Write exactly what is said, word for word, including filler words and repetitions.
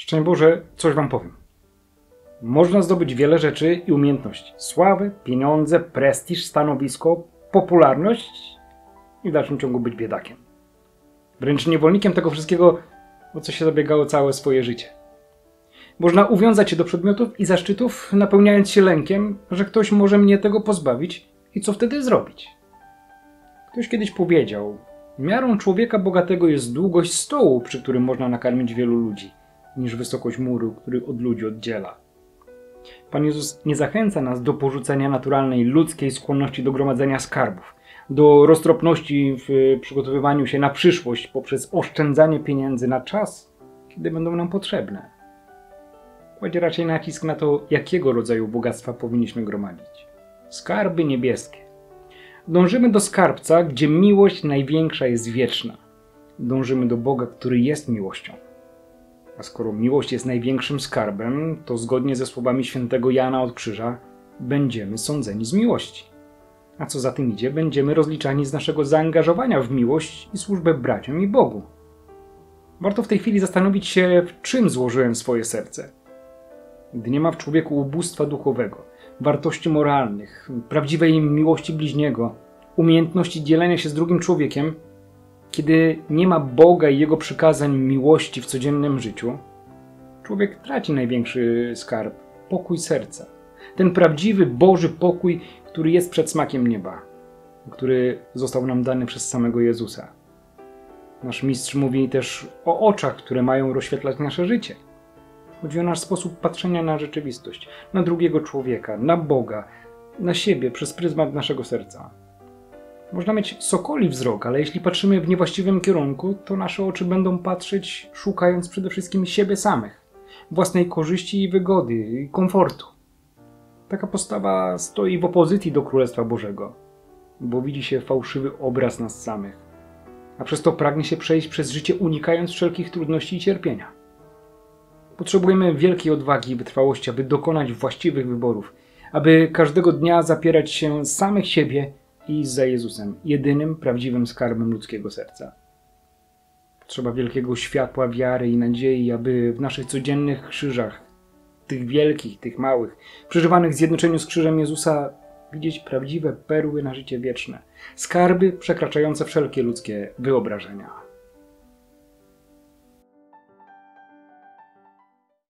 Szczęść Boże, coś wam powiem. Można zdobyć wiele rzeczy i umiejętności. Sławę, pieniądze, prestiż, stanowisko, popularność i w dalszym ciągu być biedakiem. Wręcz niewolnikiem tego wszystkiego, o co się zabiegało całe swoje życie. Można uwiązać się do przedmiotów i zaszczytów, napełniając się lękiem, że ktoś może mnie tego pozbawić i co wtedy zrobić. Ktoś kiedyś powiedział, miarą człowieka bogatego jest długość stołu, przy którym można nakarmić wielu ludzi, niż wysokość muru, który od ludzi oddziela. Pan Jezus nie zachęca nas do porzucenia naturalnej ludzkiej skłonności do gromadzenia skarbów, do roztropności w przygotowywaniu się na przyszłość poprzez oszczędzanie pieniędzy na czas, kiedy będą nam potrzebne. Kładzie raczej nacisk na to, jakiego rodzaju bogactwa powinniśmy gromadzić. Skarby niebieskie. Dążymy do skarbca, gdzie miłość największa jest wieczna. Dążymy do Boga, który jest miłością. A skoro miłość jest największym skarbem, to zgodnie ze słowami świętego Jana od Krzyża będziemy sądzeni z miłości. A co za tym idzie, będziemy rozliczani z naszego zaangażowania w miłość i służbę braciom i Bogu. Warto w tej chwili zastanowić się, w czym złożyłem swoje serce. Gdy nie ma w człowieku ubóstwa duchowego, wartości moralnych, prawdziwej miłości bliźniego, umiejętności dzielenia się z drugim człowiekiem, kiedy nie ma Boga i Jego przykazań miłości w codziennym życiu, człowiek traci największy skarb – pokój serca. Ten prawdziwy Boży pokój, który jest przed smakiem nieba, który został nam dany przez samego Jezusa. Nasz mistrz mówi też o oczach, które mają rozświetlać nasze życie. Chodzi o nasz sposób patrzenia na rzeczywistość, na drugiego człowieka, na Boga, na siebie przez pryzmat naszego serca. Można mieć sokoli wzrok, ale jeśli patrzymy w niewłaściwym kierunku, to nasze oczy będą patrzeć, szukając przede wszystkim siebie samych, własnej korzyści i wygody, i komfortu. Taka postawa stoi w opozycji do Królestwa Bożego, bo widzi się fałszywy obraz nas samych, a przez to pragnie się przejść przez życie, unikając wszelkich trudności i cierpienia. Potrzebujemy wielkiej odwagi i wytrwałości, aby dokonać właściwych wyborów, aby każdego dnia zapierać się samych siebie i iść za Jezusem, jedynym prawdziwym skarbem ludzkiego serca. Potrzeba wielkiego światła wiary i nadziei, aby w naszych codziennych krzyżach, tych wielkich, tych małych, przeżywanych w zjednoczeniu z krzyżem Jezusa, widzieć prawdziwe perły na życie wieczne, skarby przekraczające wszelkie ludzkie wyobrażenia.